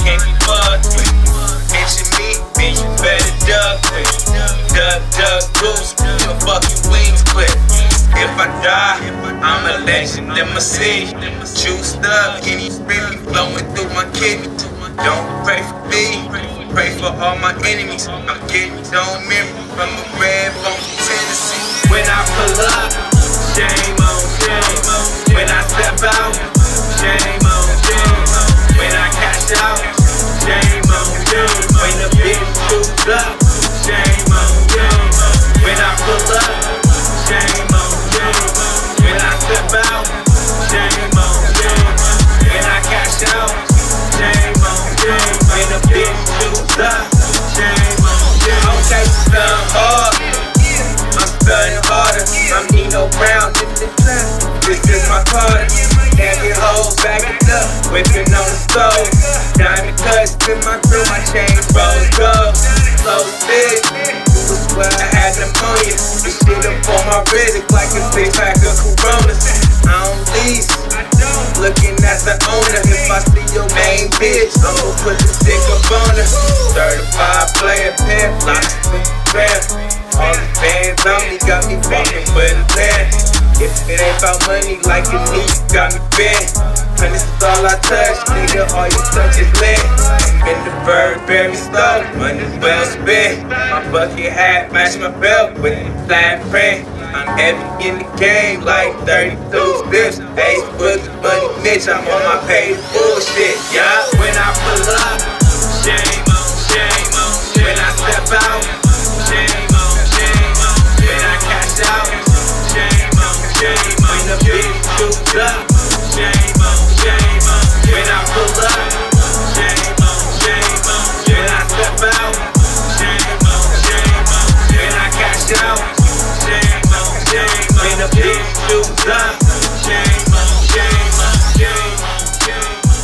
can't be fucked with. Mention me, then you better duck with. Duck, duck, goose, your fucking wings clip. If I die, I'm a legend in my city. Juiced up, Henny really flowing through my kidney. Don't pray for me, pray for all my enemies. I'm getting on memory from a red bone from Tennessee. When I pull up, shame on shame. When I step out, shame on shame. When I cash out, shame on shame. When the bitch shoots up, shame on shame. When I pull up, shame on shame. When I step out, shame on shame. When I cash out, shame on shame. When the bitch shoots up, shame on shame. Okay, stunned hard, I'm stunned harder. I'm Nino Brown, this is my card. Heavy hoes backing up, whipping on the stove. Diamond cuts in my crew, my chain rose gold. Slow stick, you was where I had pneumonia. This shit up on my wrist, it's like a 6-pack of Coronas. I don't lease, looking at the owner. If I see your main bitch, I'ma put the stick up on her. Certified player, pair, lots of prayer. All the bands on me got me fucking with a land. If it ain't about money like it needs, got me bent. And this is all I touch, nigga, all you touch is lead. In the bird, very stolen, money well spent. My bucket hat match my belt with the flat print. I'm heavy in the game like 32 steps. Facebook, money Mitch, I'm on my page bullshit, yeah. When I pull up, shame on shame on. When I step out, shame on shame on. When I cash out, shame on shame on. When the bitch shoots up, shame on shame on. When I pull up, shame on shame on. When I step out, shame on shame on. When I cash out, shame on shame on. When the bitch shoots up, shame on shame on. Shame on shame on.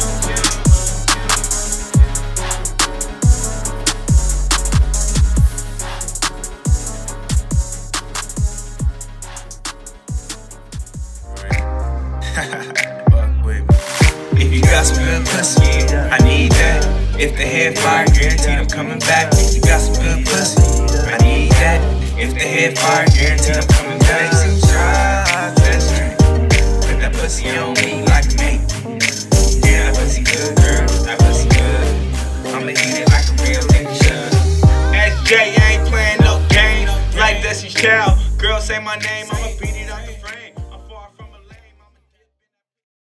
Fuck with me. If you got some good pussy, I need that. If the head fire, guaranteed I'm coming back. If you got some good pussy, I need that. If the head fire, guaranteed I'm coming back. Try, that's right. Put that pussy on me like a mate. Yeah, that pussy good, girl. That pussy good. I'ma eat it like a real nigga should. SJ, I ain't playing no game like Destiny's Child. Girl, say my name, I'ma beat it.